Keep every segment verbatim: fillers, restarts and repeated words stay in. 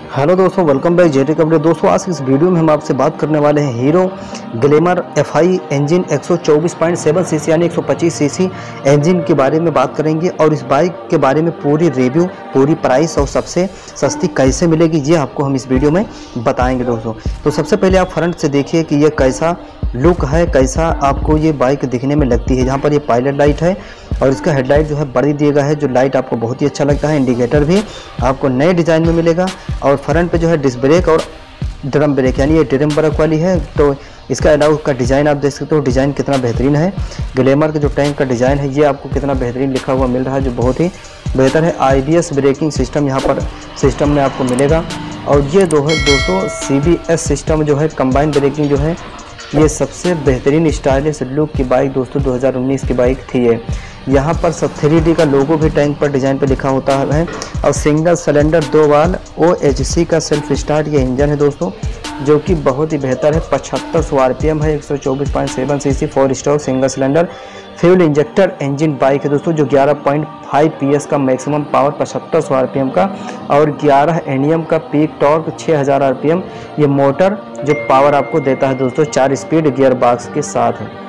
Hello दोस्तों, welcome back जेटेक update. दोस्तों आज की इस वीडियो में हम आपसे बात करने वाले हैं Hero Glamour F I engine एक सौ चौबीस पॉइंट सात सीसी यानी एक सौ पच्चीस सीसी इंजन के बारे में बात करेंगे और इस बाइक के बारे में पूरी रिव्यू, पूरी प्राइस और सबसे सस्ती कैसे मिलेगी ये आपको हम इस वीडियो में बताएंगे दोस्तों। तो सबसे पहले आप फ्रंट से देखिए कि ये कैसा लुक है, कैसा आपको ये बाइक दिखने में लगती है। जहाँ पर ये पायलट लाइट है और इसका हेडलाइट जो है बड़ी दिया गया है, जो लाइट आपको बहुत ही अच्छा लगता है। इंडिकेटर भी आपको नए डिज़ाइन में मिलेगा और फ्रंट पे जो है डिस्क ब्रेक और ड्रम ब्रेक यानी ये ड्रम ब्रेक वाली है। तो इसका अलावा का डिज़ाइन आप देख सकते हो, डिज़ाइन कितना बेहतरीन है। ग्लैमर का जो टैंक का डिज़ाइन है ये आपको कितना बेहतरीन लिखा हुआ मिल रहा है, जो बहुत ही बेहतर है। I B S braking system यहाँ पर सिस्टम में आपको मिलेगा और ये दो है दोस्तों सी बी एस सिस्टम जो है, कंबाइंड ब्रेकिंग जो है, ये सबसे बेहतरीन स्टाइलिश लुक की बाइक दोस्तों दो हज़ार उन्नीस की बाइक थी ये। यहाँ पर सब थ्री डी का लोगो भी टैंक पर डिज़ाइन पर लिखा होता है और सिंगल सिलेंडर दो वाल ओ एच सी का सेल्फ स्टार्ट ये इंजन है दोस्तों, जो कि बहुत ही बेहतर है। पचहत्तर सौ आर पी एम है, एक सौ चौबीस पॉइंट सात C C four stroke single cylinder fuel injector engine bike है दोस्तों, जो ग्यारह पॉइंट पाँच पी एस का मैक्सिमम पावर पचहत्तर सौ आर पी एम का और ग्यारह एन ई एम का पीक टॉर्क छः हज़ार आर पी एम ये मोटर जो पावर आपको देता है दोस्तों, चार स्पीड गियर बॉक्स के साथ है।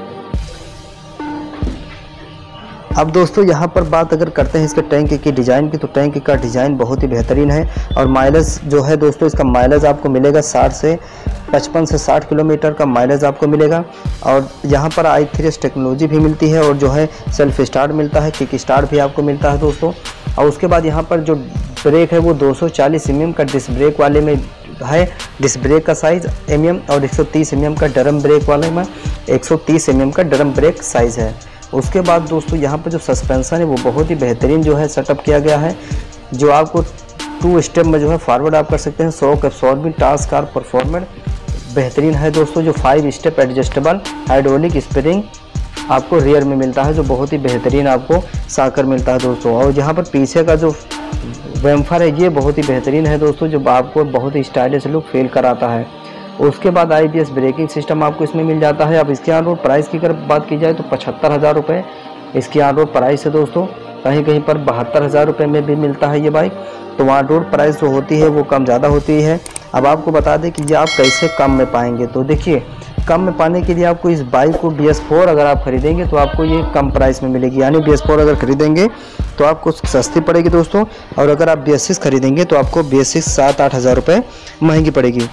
अब दोस्तों यहाँ पर बात अगर करते हैं इसके टैंक की डिज़ाइन की, तो टैंक का डिज़ाइन बहुत ही बेहतरीन है और माइलेज जो है दोस्तों, इसका माइलेज आपको मिलेगा साठ से पचपन से साठ किलोमीटर का माइलेज आपको मिलेगा। और यहाँ पर आई थ्री एस टेक्नोलॉजी भी मिलती है और जो है सेल्फ स्टार्ट मिलता है, किक स्टार्ट भी आपको मिलता है दोस्तों। और उसके बाद यहाँ पर जो ब्रेक है वो दो सौ चालीस एम एम का डिस्क ब्रेक वाले में है, डिस्क ब्रेक का साइज़ एम एम और एक सौ तीस एम एम का ड्रम ब्रेक वाले में एक सौ तीस एम एम का ड्रम ब्रेक साइज़ है। उसके बाद दोस्तों यहाँ पर जो सस्पेंशन है वो बहुत ही बेहतरीन जो है सेटअप किया गया है, जो आपको टू स्टेप में जो है फॉरवर्ड आप कर सकते हैं। Shock absorbing task car performance बेहतरीन है दोस्तों, जो five step adjustable hydraulic spring आपको रियर में मिलता है, जो बहुत ही बेहतरीन आपको साकर मिलता है दोस्तों। और यहाँ पर पीछे का जो वेम्फर है ये बहुत ही बेहतरीन है दोस्तों, जो आपको बहुत ही स्टाइलिश लुक फील कराता है। उसके बाद I B S braking system आपको इसमें मिल जाता है। अब इसके ऑन रोड प्राइस की अगर बात की जाए तो पचहत्तर हज़ार रुपये इसकी ऑन रोड प्राइस है दोस्तों। कहीं कहीं पर बहत्तर हज़ार रुपये में भी मिलता है ये बाइक, तो ऑन रोड प्राइस जो होती है वो कम ज़्यादा होती है। अब आपको बता दें कि ये आप कैसे कम में पाएंगे, तो देखिए कम में पाने के लिए आपको इस बाइक को बी एस फोर अगर आप खरीदेंगे तो आपको ये कम प्राइस में मिलेगी, यानी बी एस फोर अगर खरीदेंगे तो आपको सस्ती पड़ेगी दोस्तों। और अगर आप बी एस सिक्स खरीदेंगे तो आपको बी एस सिक्स सात आठ हज़ार रुपये महंगी पड़ेगी।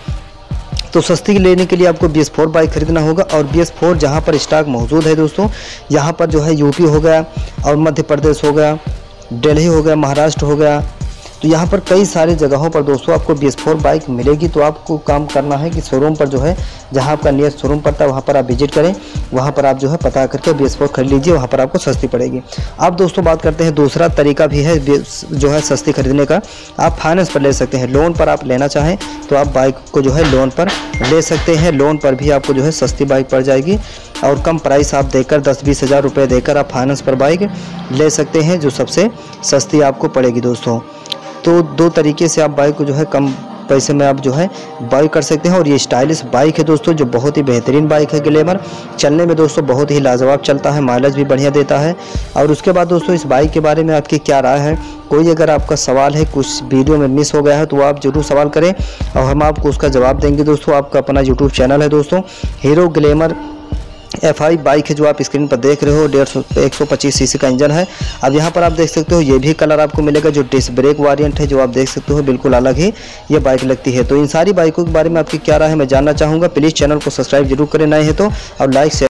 तो सस्ती लेने के लिए आपको बी एस फोर बाइक खरीदना होगा। और बी एस फोर जहाँ पर स्टॉक मौजूद है दोस्तों, यहाँ पर जो है यूपी हो गया और मध्य प्रदेश हो गया, दिल्ली हो गया, महाराष्ट्र हो गया, तो यहाँ पर कई सारे जगहों पर दोस्तों आपको बी एस फोर बाइक मिलेगी। तो आपको काम करना है कि शोरूम पर जो है, जहाँ आपका नियर शोरूम पड़ता है वहाँ पर आप विजिट करें, वहाँ पर आप जो है पता करके बी एस फोर खरीद लीजिए, वहाँ पर आपको सस्ती पड़ेगी। अब दोस्तों बात करते हैं दूसरा तरीका भी है जो है सस्ती खरीदने का। आप फाइनेंस पर ले सकते हैं, लोन पर आप लेना चाहें तो आप बाइक को जो है लोन पर ले सकते हैं। लोन पर भी आपको जो है सस्ती बाइक पड़ जाएगी और कम प्राइस आप देकर दस बीस हज़ार रुपये देकर आप फाइनेंस पर बाइक ले सकते हैं, जो सबसे सस्ती आपको पड़ेगी दोस्तों। तो दो तरीके से आप बाइक को जो है कम पैसे में आप जो है बाई कर सकते हैं। और ये स्टाइलिश बाइक है दोस्तों, जो बहुत ही बेहतरीन बाइक है ग्लैमर। चलने में दोस्तों बहुत ही लाजवाब चलता है, माइलेज भी बढ़िया देता है। और उसके बाद दोस्तों इस बाइक के बारे में आपकी क्या राय है, कोई अगर आपका सवाल है, कुछ वीडियो में मिस हो गया है, तो आप जरूर सवाल करें और हम आपको उसका जवाब देंगे दोस्तों। आपका अपना यूट्यूब चैनल है दोस्तों, Hero Glamour F I bike है जो आप स्क्रीन पर देख रहे हो, डेढ़ सौ एक सौ पच्चीस सी सी का इंजन है। अब यहाँ पर आप देख सकते हो ये भी कलर आपको मिलेगा, जो डिस्क ब्रेक वेरिएंट है, जो आप देख सकते हो बिल्कुल अलग ही ये बाइक लगती है। तो इन सारी बाइकों के बारे में आपकी क्या राय है मैं जानना चाहूँगा। प्लीज़ चैनल को सब्सक्राइब जरूर करें नए हैं तो, और लाइक शेयर